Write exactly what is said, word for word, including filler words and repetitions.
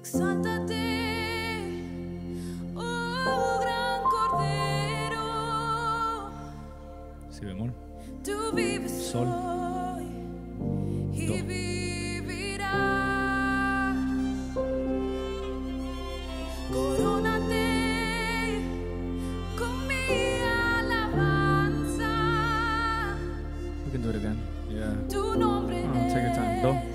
Exáltate, oh gran Cordero. Si bemol. Tú vives Sol. hoy y Do. vivirás. Corónate con mi alabanza. We can do it again. Yeah. Tu nombre Oh, take your time. Do.